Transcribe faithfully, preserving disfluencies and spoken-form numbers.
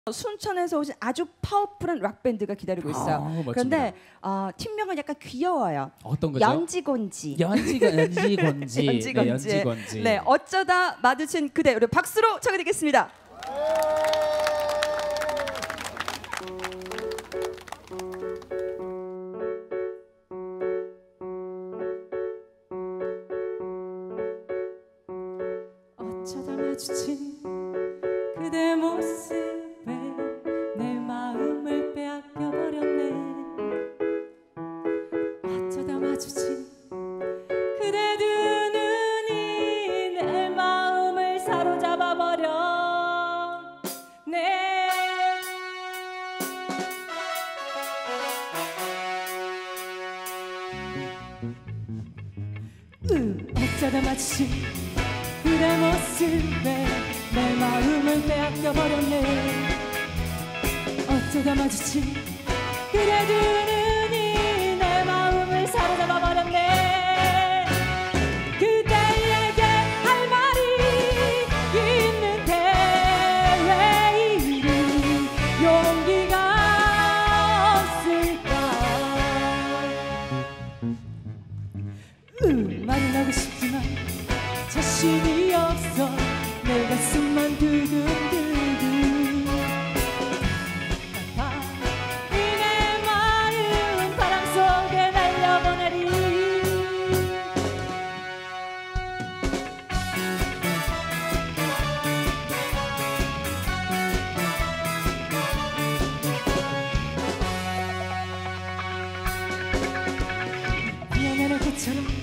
순천에서 오신 아주 파워풀한 락 밴드가 기다리고 있어요. 아, 그런데 어, 팀명은 약간 귀여워요. 어떤 거죠? 연지곤지. 연지곤 연지곤지. 연지곤지. 네, 연지곤지. 네, 어쩌다 마주친 그대 우리 박수로 청해드리겠습니다. 어쩌다 마주친 그대 모습에 내 마음을 빼앗겨버렸네. 어쩌다 마주친 그대 두 눈이 내 마음을 사로잡아버렸네. 으, 어쩌다 마주친 그대 모습에 내 마음을 빼앗겨버렸네. 어쩌다 마주친 그대 두 눈이 내 마음을 사로잡아버렸네. 그대에게 할 말이 있는데 왜 이리 용기가 없을까. 음, 말은 하고 싶지만 자신이 없어 내 가슴만 두근두근. 이 내 마음 바람 속에 날려보내리. 미안한 것처럼